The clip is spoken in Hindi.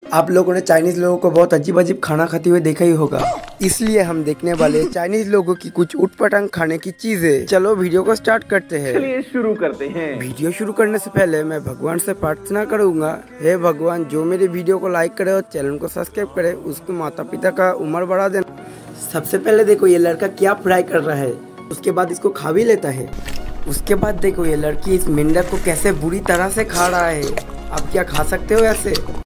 आप लोगों ने चाइनीज लोगों को बहुत अजीब अजीब खाना खाते हुए देखा ही होगा, इसलिए हम देखने वाले चाइनीज लोगों की कुछ उटपटांग खाने की चीजें। चलो वीडियो को स्टार्ट करते हैं। चलिए शुरू करते हैं। वीडियो शुरू करने से पहले मैं भगवान से प्रार्थना करूंगा, हे भगवान, जो मेरे वीडियो को लाइक करे और चैनल को सब्सक्राइब करे उसके माता पिता का उम्र बढ़ा देना। सबसे पहले देखो ये लड़का क्या फ्राई कर रहा है, उसके बाद इसको खा भी लेता है। उसके बाद देखो ये लड़की इस मेंढक को कैसे बुरी तरह से खा रहा है। आप क्या खा सकते हो ऐसे?